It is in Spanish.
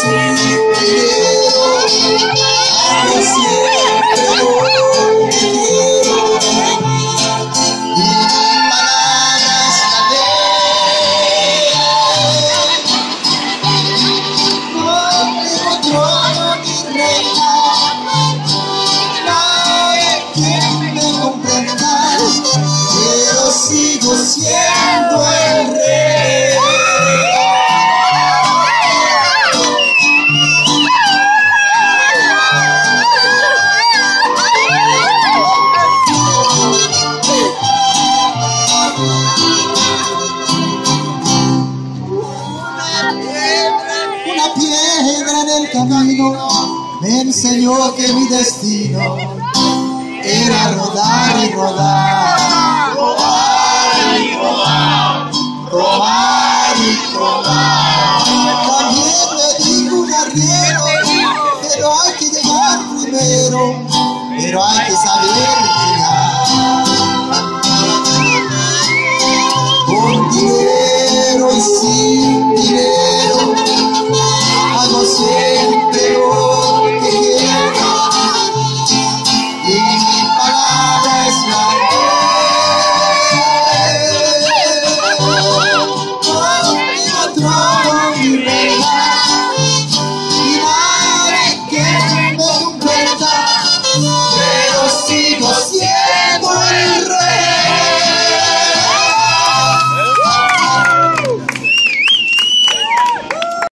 Sigo siendo el rey. Una piedra en el camino me enseñó que mi destino era rodar y rodar. Rodar y rodar, rodar.